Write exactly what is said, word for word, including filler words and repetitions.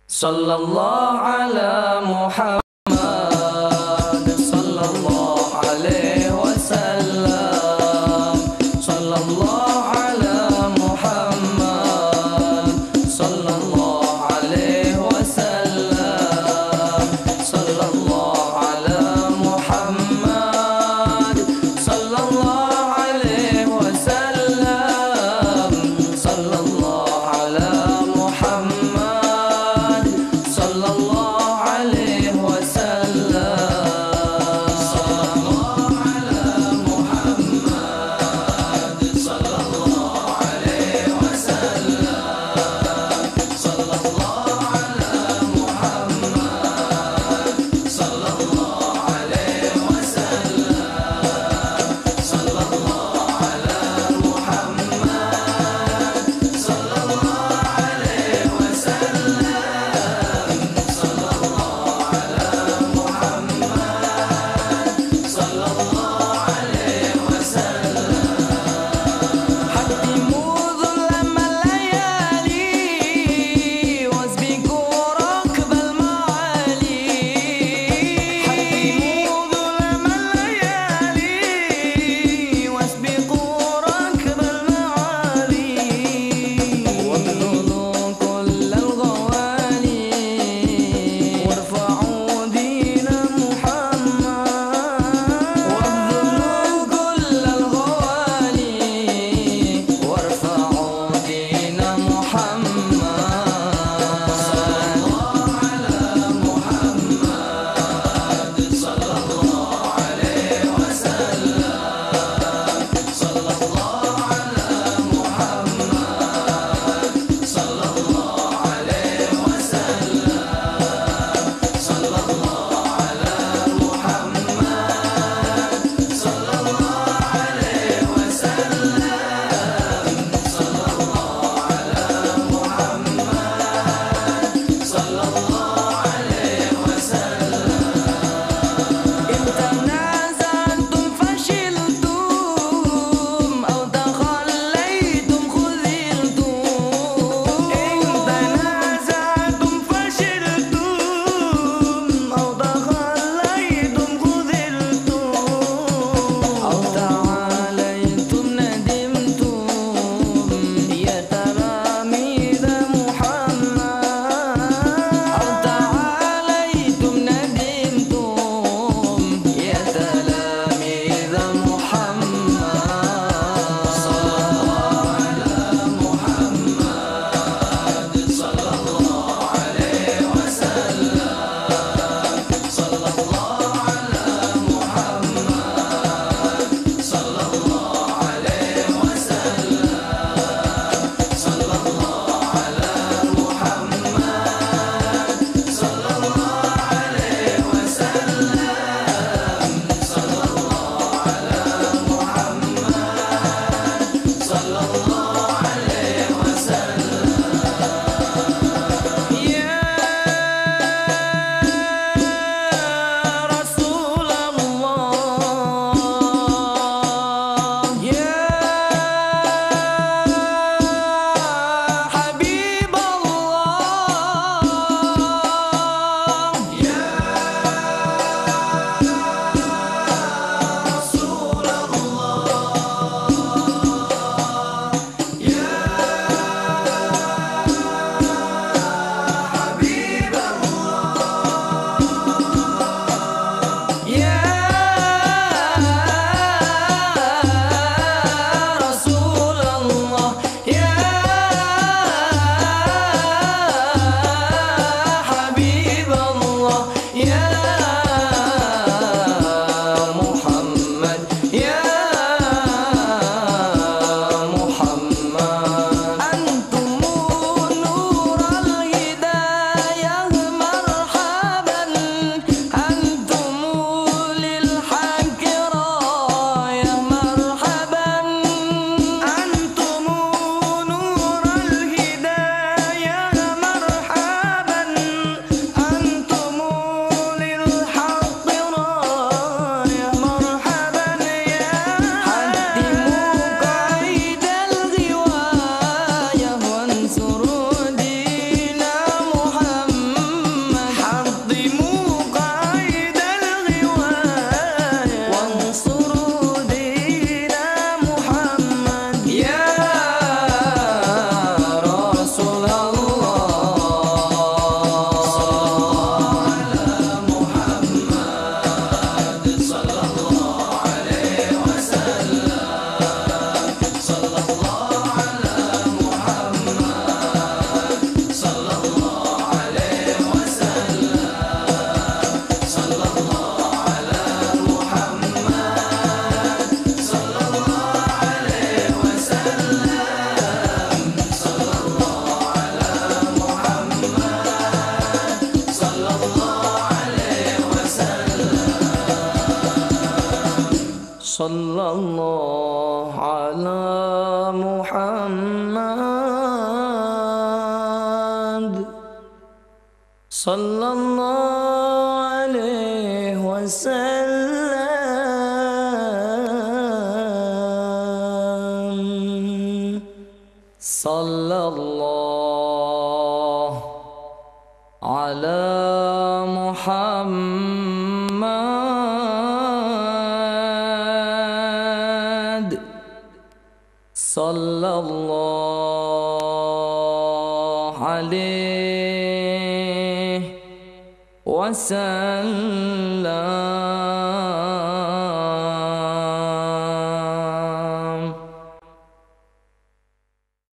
Sallallahu ala Muhammad, sallallahu alaihi wasallam, sallallahu ala Muhammad, sallallahu alaihi wasallam, sallallahu ala Muhammad, sallallahu alaihi wasallam, sallallahu ala Muhammad, sallallahu alaihi wasallam, sallallahu ala Muhammad, sallallahu alaihi wasallam, sallallahu ala Muhammad, sallallahu alaihi wasallam, sallallahu ala Muhammad, sallallahu alaihi wasallam, sallallahu ala Muhammad, sallallahu alaihi wasallam. Hatimu dhulam al-layali wasbiqu rakbal ma'ali. Hatimu dhulam al-layali wasbiqu rakbal ma'ali. Wabdulu kullal ghawali warfa'u dina Muhammad. Wabdulu kullal ghawali warfa'u dina Muhammad. Sallallahu ala Muhammad, sallallahu alaihi wasallam, sallallahu ala Muhammad, sallallahu alaihi wasallam, sallallahu ala Muhammad, sallallahu alaihi wasallam, sallallahu ala Muhammad, sallallahu alaihi wasallam. In tanaza'tum fashiltum aw takhallaytum khudhiltum. In tanaza'tum fashiltum aw takhallaytum khudhiltum. Aw ta'alaytum nadimtum ya talamid Muhammad. Aw sallallahu ala Muhammad sallallahu alaihi wasallam sallallahu ala Muhammad sallallahu alaihi wasallam.